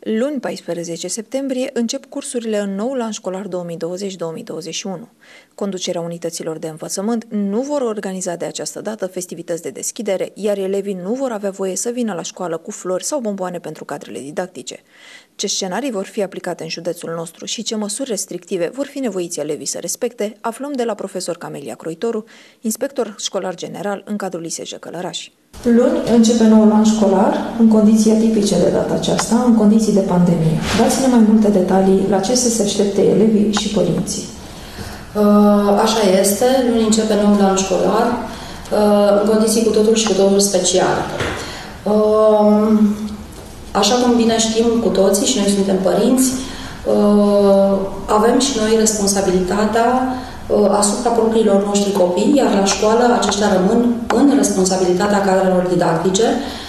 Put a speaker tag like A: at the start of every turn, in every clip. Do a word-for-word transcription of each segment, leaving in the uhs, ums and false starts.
A: Luni, paisprezece septembrie, încep cursurile în noul an școlar două mii douăzeci două mii douăzeci și unu. Conducerea unităților de învățământ nu vor organiza de această dată festivități de deschidere, iar elevii nu vor avea voie să vină la școală cu flori sau bomboane pentru cadrele didactice. Ce scenarii vor fi aplicate în județul nostru și ce măsuri restrictive vor fi nevoiți elevii să respecte, aflăm de la profesor Camelia Croitoru, inspector școlar general în cadrul I S J Călăraș.
B: Luni începe noul an școlar, în condiții atipice de data aceasta, în condiții de pandemie. Dați-ne mai multe detalii la ce să se aștepte elevii și părinții.
C: Așa este, luni începe noul an școlar, în condiții cu totul și cu totul speciale. Așa cum bine știm cu toții și noi suntem părinți, avem și noi responsabilitatea asupra propriilor noștri copii, iar la școală aceștia rămân în responsabilitatea cadrelor didactice,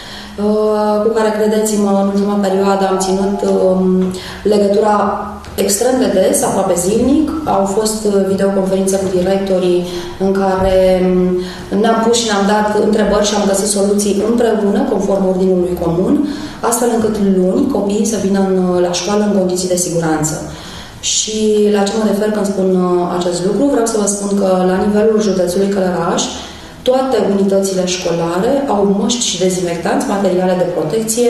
C: cu care, credeți-mă, în ultima perioadă am ținut legătura extrem de des, aproape zilnic. Au fost videoconferințe cu directorii în care ne-am pus și ne-am dat întrebări și am găsit soluții împreună, conform ordinului comun, astfel încât luni copiii să vină în, la școală în condiții de siguranță. Și la ce mă refer când spun acest lucru? Vreau să vă spun că la nivelul județului Călăraș, toate unitățile școlare au măști și dezinfectanți, materiale de protecție,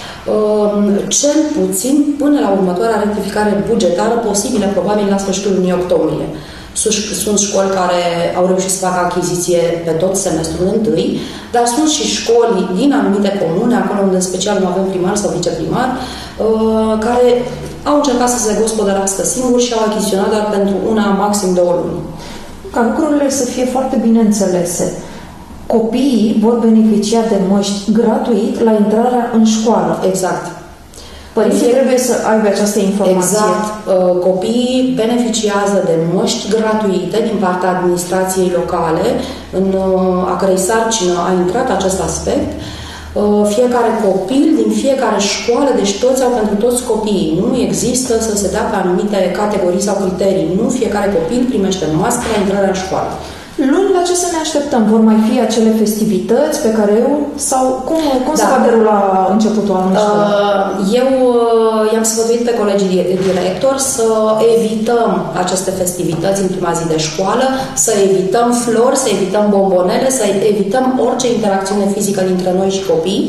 C: cel puțin până la următoarea rectificare bugetară, posibilă probabil la sfârșitul lunii octombrie. Sunt școli care au reușit să facă achiziție pe tot semestrul întâi, dar sunt și școli din anumite comune, acolo unde în special nu avem primar sau viceprimar, care au încercat să se gospodărească singuri și au achiziționat doar pentru una, maxim două luni.
B: Ca lucrurile să fie foarte bine înțelese, copiii vor beneficia de măști gratuit la intrarea în școală.
C: Exact.
B: Părinții fie... trebuie să aibă această informație.
C: Exact. Copiii beneficiază de măști gratuite din partea administrației locale, în a cărei sarcină a intrat acest aspect. Fiecare copil din fiecare școală, deci toți au pentru toți copiii. Nu există să se dea pe anumite categorii sau criterii. Nu fiecare copil primește mască la intrarea în școală.
B: Luni, la ce să ne așteptăm? Vor mai fi acele festivități pe care eu... Sau cum, cum da. se va derula începutul anului școlar?
C: Eu i-am sfătuit pe colegii director să evităm aceste festivități în prima zi de școală, să evităm flori, să evităm bombonele, să evităm orice interacțiune fizică dintre noi și copii,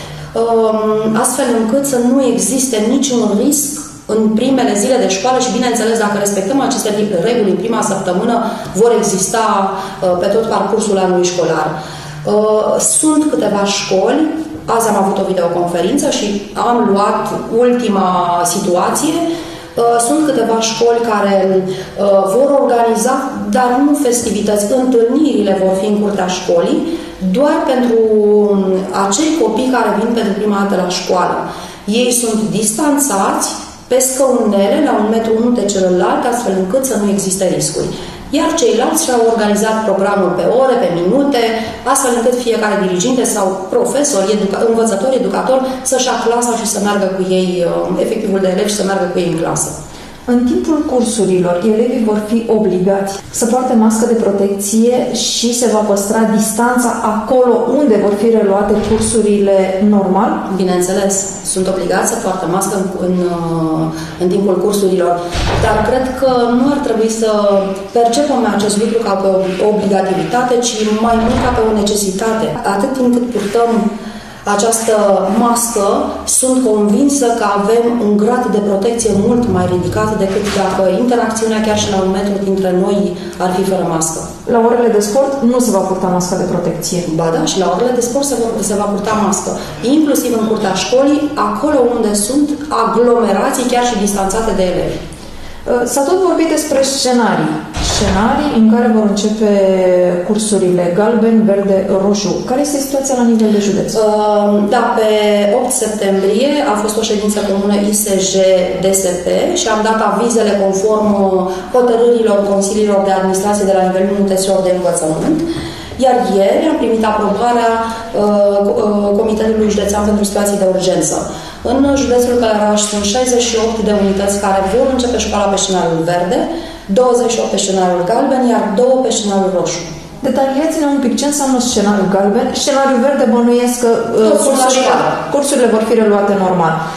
C: astfel încât să nu existe niciun risc în primele zile de școală și, bineînțeles, dacă respectăm aceste reguli în prima săptămână, vor exista uh, pe tot parcursul anului școlar. Uh, sunt câteva școli, azi am avut o videoconferință și am luat ultima situație. Uh, sunt câteva școli care uh, vor organiza, dar nu festivități, întâlnirile vor fi în curtea școlii, doar pentru acei copii care vin pentru prima dată la școală. Ei sunt distanțați pe scăunele, la un metru unul de celălalt, astfel încât să nu existe riscuri. Iar ceilalți și-au organizat programul pe ore, pe minute, astfel încât fiecare diriginte sau profesor, educa învățător, educator, să-și ia clasa și să meargă cu ei, efectivul de elevi, și să meargă cu ei în clasă.
B: În timpul cursurilor, elevii vor fi obligați să poarte mască de protecție și se va păstra distanța acolo unde vor fi reluate cursurile normal?
C: Bineînțeles, sunt obligați să poartă mască în, în, în timpul cursurilor, dar cred că nu ar trebui să percepem acest lucru ca pe o obligativitate, ci mai mult ca pe o necesitate. Atât timp cât purtăm această mască, sunt convinsă că avem un grad de protecție mult mai ridicat decât dacă interacțiunea chiar și la un metru dintre noi ar fi fără mască.
B: La orele de sport nu se va purta mască de protecție.
C: Ba da, și la orele de sport se va, se va purta mască. Inclusiv în curtea școlii, acolo unde sunt aglomerații chiar și distanțate de elevi.
B: S-a tot vorbit despre scenarii. Scenarii în care vor începe cursurile galben, verde, roșu. Care este situația la nivel de județ?
C: Da, pe opt septembrie a fost o ședință comună I S J D S P și am dat avizele conform hotărârilor consiliilor de administrație de la nivelul unităților de învățământ. Iar ieri am primit aprobarea uh, Comitetului Județean pentru Situații de Urgență. În județul Călăraș sunt șaizeci și opt de unități care vor începe școala pe scenariul verde, douăzeci și opt pe scenariul galben, iar două pe scenariul roșu.
B: Detaliați-ne un pic ce înseamnă scenariul galben. Scenariul verde bănuiesc că uh, cursurile, cursurile vor fi reluate normal.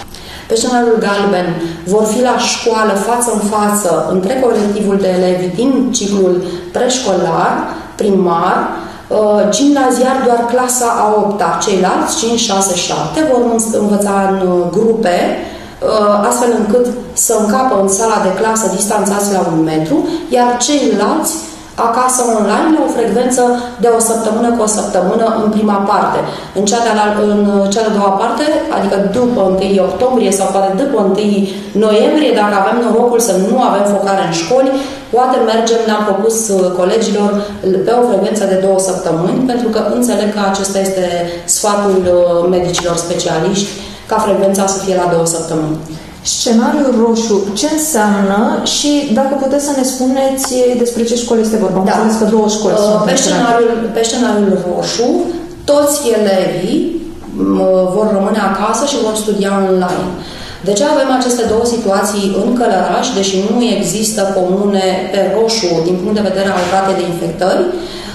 C: Pe scenariul galben vor fi la școală față în față între colectivul de elevi din ciclul preșcolar, primar, gimnaziar doar clasa a opta, ceilalți cinci, șase, șapte vor învăța în grupe, astfel încât să încapă în sala de clasă distanțați la un metru, iar ceilalți acasă online la o frecvență de o săptămână cu o săptămână în prima parte. În cea de-a, în cea de-a doua parte, adică după întâi octombrie sau poate după întâi noiembrie, dacă avem norocul să nu avem focare în școli, poate mergem, ne-am propus colegilor, pe o frecvență de două săptămâni, pentru că înțeleg că acesta este sfatul medicilor specialiști, ca frecvența să fie la două săptămâni.
B: Scenariul roșu, ce înseamnă și dacă puteți să ne spuneți despre ce școli este vorba?
C: Da.
B: Înțeles că două școli sunt
C: pe scenariul, pe scenariul roșu, toți elevii vor rămâne acasă și vor studia online. De ce avem aceste două situații în Călăraș, deși nu există comune pe roșu din punct de vedere al ratei de infectări?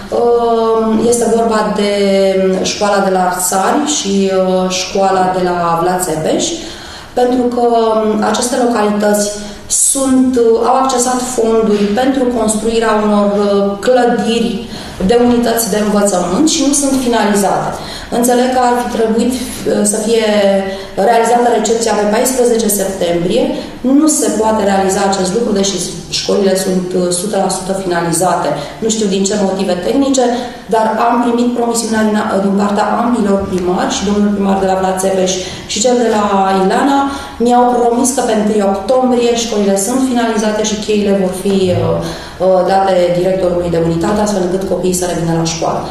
C: Este vorba de școala de la Arțari și școala de la Vlad Țepeș, pentru că aceste localități sunt, au accesat fonduri pentru construirea unor clădiri de unități de învățământ și nu sunt finalizate. Înțeleg că ar fi trebuit să fie realizată recepția pe paisprezece septembrie. Nu se poate realiza acest lucru, deși școlile sunt o sută la sută finalizate. Nu știu din ce motive tehnice, dar am primit promisiunea din, din partea ambilor primari, și domnul primar de la Vlad Țepeș și cel de la Ilana, mi-au promis că pe întâi octombrie școlile sunt finalizate și cheile vor fi uh, uh, date directorului de unitate, astfel încât copiii să revină la școală.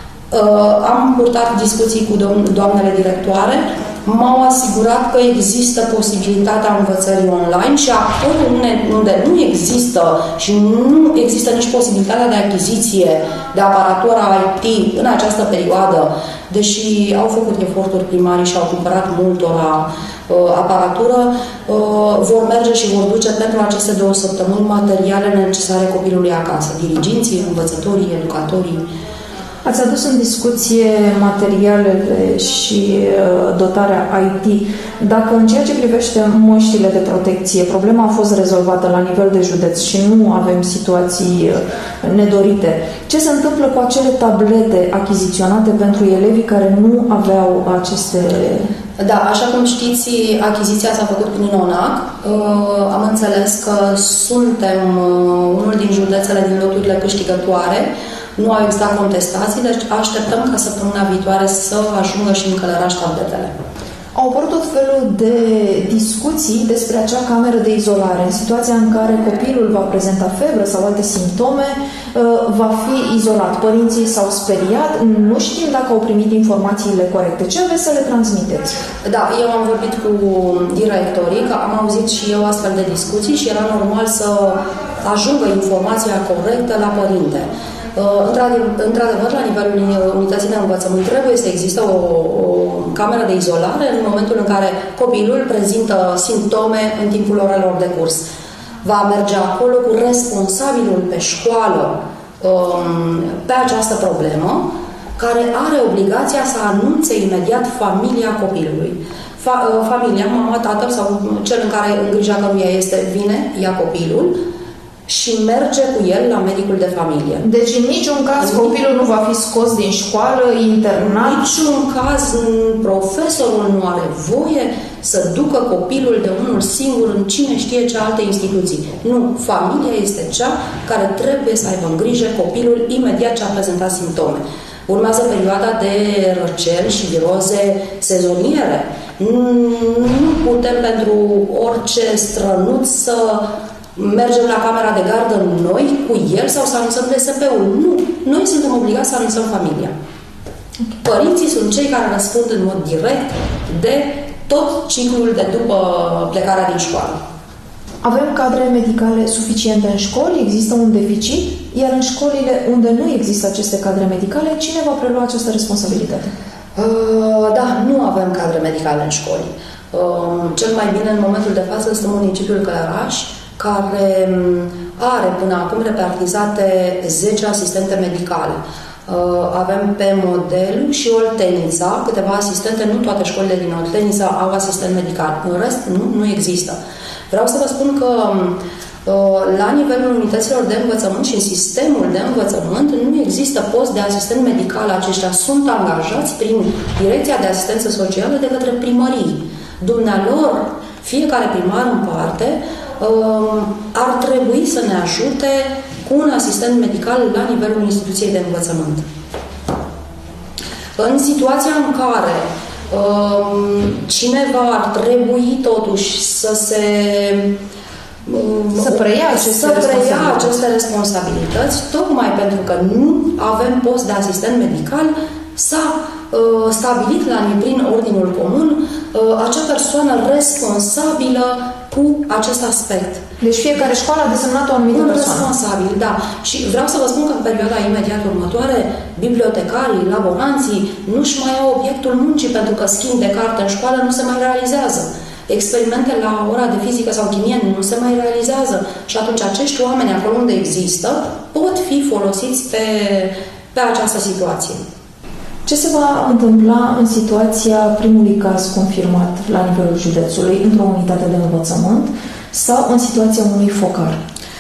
C: Uh, am purtat discuții cu doamnele directoare, m-au asigurat că există posibilitatea învățării online și acolo unde nu există și nu există nici posibilitatea de achiziție de aparatură I T în această perioadă, deși au făcut eforturi primarii și au cumpărat multora uh, aparatură, uh, vor merge și vor duce pentru aceste două săptămâni materiale necesare copilului acasă, diriginții, învățătorii, educatorii.
B: Ați adus în discuție materialele și dotarea I T. Dacă în ceea ce privește măștile de protecție, problema a fost rezolvată la nivel de județ și nu avem situații nedorite, ce se întâmplă cu acele tablete achiziționate pentru elevii care nu aveau aceste...
C: Da, așa cum știți, achiziția s-a făcut prin ONAC. Am înțeles că suntem unul din județele din loturile câștigătoare. Nu au existat contestații, deci așteptăm ca săptămâna viitoare să ajungă și în Călăraș tabletele.
B: Au apărut tot felul de discuții despre acea cameră de izolare. În situația în care copilul va prezenta febră sau alte simptome, va fi izolat. Părinții s-au speriat, nu știm dacă au primit informațiile corecte. Ce aveți să le transmiteți?
C: Da, eu am vorbit cu directorii, că am auzit și eu astfel de discuții și era normal să ajungă informația corectă la părinte. Într-adevăr, la nivelul unității de învățământ trebuie să existe o, o cameră de izolare în momentul în care copilul prezintă simptome în timpul orelor de curs. Va merge acolo cu responsabilul pe școală pe această problemă, care are obligația să anunțe imediat familia copilului. Fa, familia, mama, tatăl sau cel în care în grija căruia este, vine, ia copilul și merge cu el la medicul de familie.
B: Deci în niciun caz în copilul nu va fi scos din școală, internat?
C: În niciun caz profesorul nu are voie să ducă copilul de unul singur în cine știe ce alte instituții. Nu, familia este cea care trebuie să aibă în grijă copilul imediat ce a prezentat simptome. Urmează perioada de răceli și viroze sezoniere. Nu putem pentru orice strănuț să mergem la camera de gardă noi cu el sau să anunțăm D S P-ul. Nu. Noi suntem obligați să anunțăm familia. Părinții sunt cei care răspund în mod direct de tot ciclul de după plecarea din școală.
B: Avem cadre medicale suficiente în școli? Există un deficit? Iar în școlile unde nu există aceste cadre medicale, cine va prelua această responsabilitate?
C: Uh, da, nu avem cadre medicale în școli. Uh, cel mai bine în momentul de față este municipiul Călăraș, care are până acum repartizate zece asistente medicale. Avem pe Modelu și Oltenița câteva asistente, nu toate școlile din Oltenița au asistent medical. În rest, nu, nu există. Vreau să vă spun că la nivelul unităților de învățământ și în sistemul de învățământ nu există post de asistent medical. Aceștia sunt angajați prin Direcția de Asistență Socială de către primării. Dumnealor, fiecare primar în parte, ar trebui să ne ajute cu un asistent medical la nivelul instituției de învățământ. În situația în care cineva ar trebui totuși să se
B: Să preia aceste,
C: să preia
B: responsabilități.
C: aceste responsabilități, tocmai pentru că nu avem post de asistent medical, s-a uh, stabilit la, prin ordinul comun uh, acea persoană responsabilă cu acest aspect.
B: Deci fiecare școală a desemnat o anumită
C: Un
B: persoană.
C: responsabil, da. Și vreau să vă spun că în perioada imediat următoare, bibliotecarii, laboranții nu-și mai au obiectul muncii pentru că schimb de carte în școală nu se mai realizează. Experimente la ora de fizică sau chimie nu se mai realizează. Și atunci acești oameni, acolo unde există, pot fi folosiți pe, pe această situație.
B: Ce se va întâmpla în situația primului caz confirmat la nivelul județului într-o unitate de învățământ sau în situația unui focar?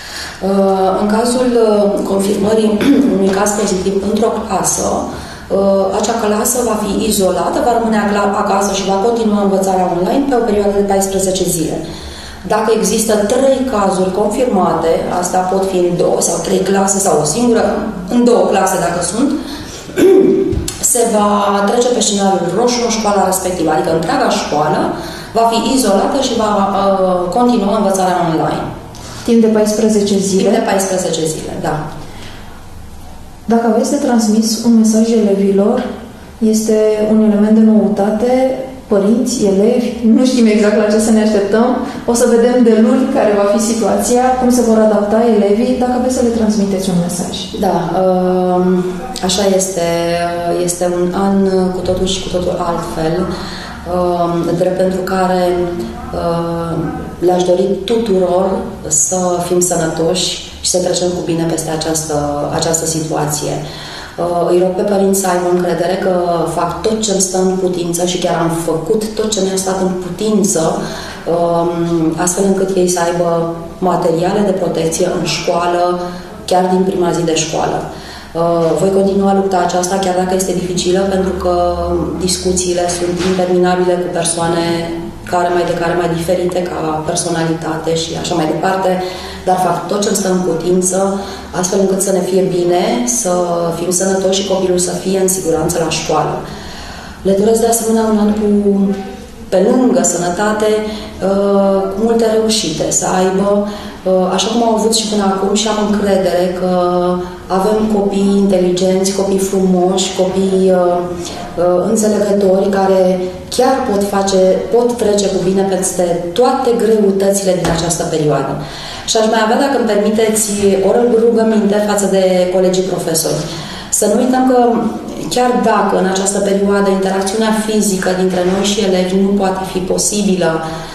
C: În cazul confirmării unui caz pozitiv într-o clasă, acea clasă va fi izolată, va rămâne acasă și va continua învățarea online pe o perioadă de paisprezece zile. Dacă există trei cazuri confirmate, asta pot fi în două sau trei clase sau o singură, în două clase dacă sunt, se va trece pe scenariul roșu în școala respectivă, adică întreaga școală va fi izolată și va uh, continua învățarea online.
B: Timp de paisprezece zile?
C: Timp de paisprezece zile, da.
B: Dacă aveți de transmis un mesaj elevilor, este un element de noutate, părinți, elevi, nu știm exact la ce să ne așteptăm, o să vedem de luni care va fi situația, cum se vor adapta elevii, dacă vreți să le transmiteți un mesaj.
C: Da, așa este, este un an cu totul și cu totul altfel, drept pentru care le-aș dori tuturor să fim sănătoși și să trecem cu bine peste această, această situație. Îi rog pe părinți să aibă încredere că fac tot ce îmi stă în putință și chiar am făcut tot ce mi-a stat în putință, astfel încât ei să aibă materiale de protecție în școală, chiar din prima zi de școală. Voi continua lupta aceasta, chiar dacă este dificilă, pentru că discuțiile sunt interminabile cu persoane care mai de care mai diferite ca personalitate și așa mai departe, dar fac tot ce îmi stă în putință, astfel încât să ne fie bine, să fim sănătoși și copilul să fie în siguranță la școală. Le doresc de asemenea un an cu, pe lângă sănătate, cu multe reușite, să aibă, așa cum au avut și până acum, și am încredere că avem copii inteligenți, copii frumoși, copii înțelegători care chiar pot face, pot trece cu bine peste toate greutățile din această perioadă. Și aș mai avea, dacă îmi permiteți, o rugăminte față de colegii profesori. Să nu uităm că chiar dacă în această perioadă interacțiunea fizică dintre noi și elevi nu poate fi posibilă,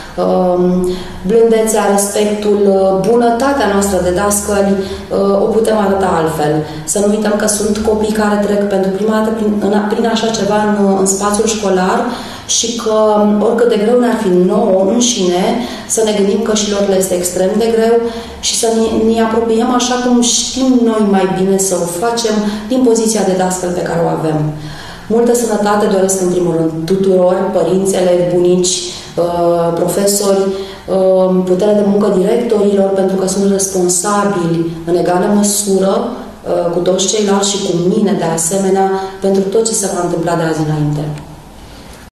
C: blândețea, respectul, bunătatea noastră de dascăli o putem arăta altfel. Să nu uităm că sunt copii care trec pentru prima dată prin, prin așa ceva în, în spațiul școlar și că oricât de greu ne-ar fi nouă înșine, să ne gândim că și lor le este extrem de greu și să ne, ne apropiem așa cum știm noi mai bine să o facem din poziția de dascăl pe care o avem. Multă sănătate doresc în primul rând tuturor, părinți, elevi, bunici, profesori, puterea de muncă directorilor, pentru că sunt responsabili în egală măsură cu toți ceilalți și cu mine de asemenea pentru tot ce se va întâmpla de azi înainte.